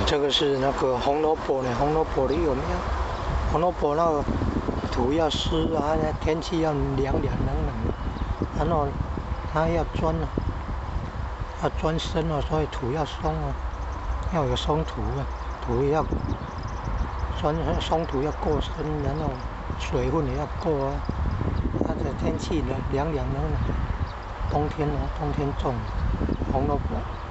这个是那个红萝卜呢，红萝卜的有没有？红萝卜那个土要湿啊，天气要凉凉冷冷的，然后它要钻啊，要钻深啊，所以土要松啊，要有松土啊，土要钻松土要够深，然后水分也要够啊。它的天气凉凉冷冷，冬天种红萝卜。